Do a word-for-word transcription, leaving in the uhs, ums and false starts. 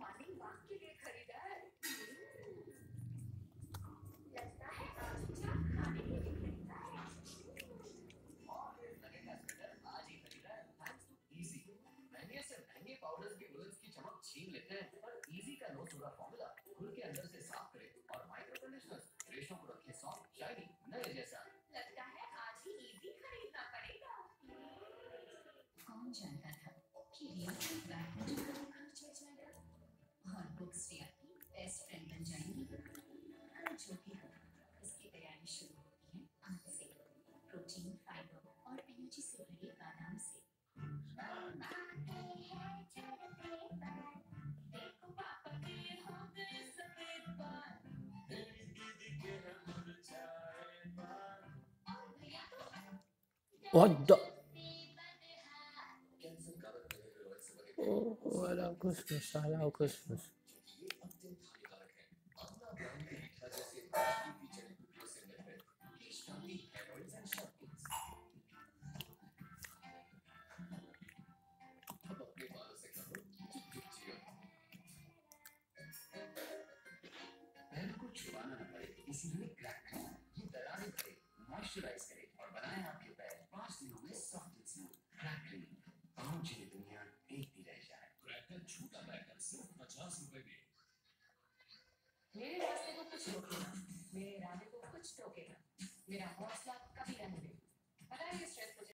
Morning walk के लिए खरीदा है। लगता है आज क्या खाने के लिए खरीदा है। और लगेगा स्वेटर आज ही खरीदा है। Thanks to easy. महंगे से महंगे पाउडर्स भी वुलन्स की चमक छीन लेते हैं, पर इजी का नो सोडा फॉर्मूला खुल के अंदर से साफ करे और माइक्रो कंडीशनर्स रेशों को रखे सॉफ्ट शाइनी नए जैसा। लगता है आज ही इजी खरीदना पड़ेगा। कौन जानता था कि रियल एस्टेट में जो खर्च हो जाएगा और बुक्स भी आपकी बेस्ट फ्रेंड बन जाएंगी। पर जो भी हो, इसकी तैयारी शुरू होती है आज से। प्रोटीन, फाइबर और एनर्जी से भरे बादाम से। देखो पापा के हो गए सफेद बाल। और भैया तो What the? Oh, वाला कुछ साला कुछ छुपाना न पड़े, इसीलिए क्रैक करें। ये दरारें भरे, मॉइस्चराइज करे और बनाए आपके पैर पाँच दिनों में soft and smooth. Crack clean, पाँव जिले दुनिया एक ही रह जाए। क्रैकर छोटा पैकर सिर्फ पचास रुपए में। मेरे रास्ते को कुछ रोकेगा, मेरे इरादे को कुछ टोकेगा, मेरा हौसला कभी न मिले।